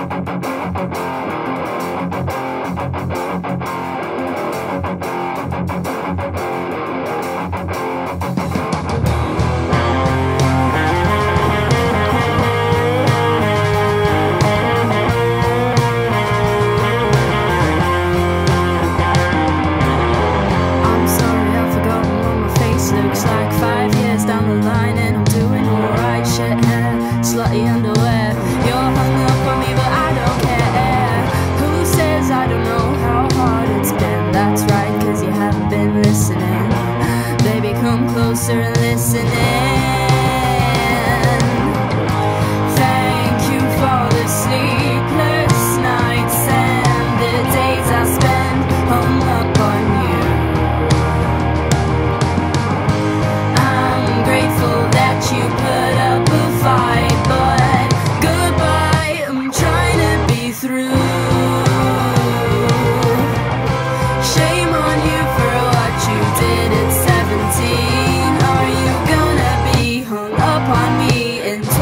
Looks like 5 years down the line and I'm doing alright. Shit hair, slutty underwear. You're hung up on me but I don't care. Who says I don't know how hard it's been? That's right, cause you haven't been listening. Baby, come closer and listening. Thank you for the sleepless nights and the days I spend hung up on you. You put up a fight, but goodbye, I'm trying to be through. Shame on you for what you did at 17. Are you gonna be hung up on me in 2023?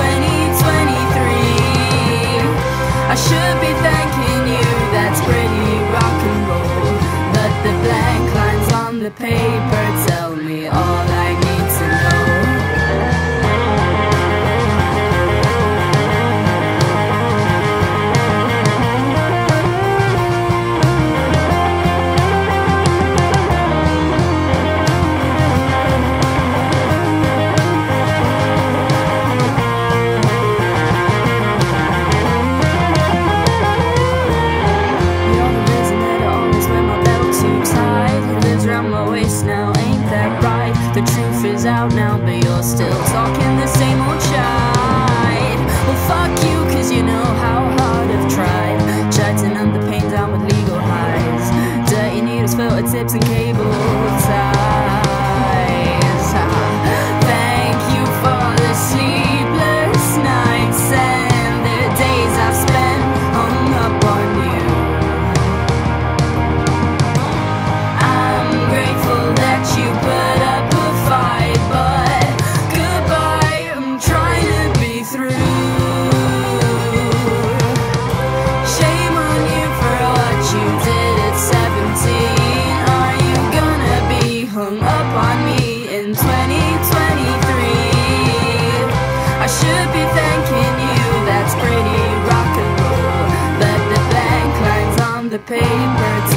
I should be thanking you, that's pretty rock and roll, but the blank lines on the paper tell me all I need to know. Now ain't that right? The truth is out now, but you're still talking the same old shite. Well, fuck you, cause you know how hard I've tried to numb the pain down with legal highs. Dirty needles, filter tips and cable ties. Thank you for the sleepless nights and the days I've spent hung up on you. You put up a fight, but goodbye, I'm trying to be through. Shame on you for what you did at 17. Are you gonna be hung up on me in 2023? I should be thanking you, that's pretty rock and roll, but the blank lines on the paper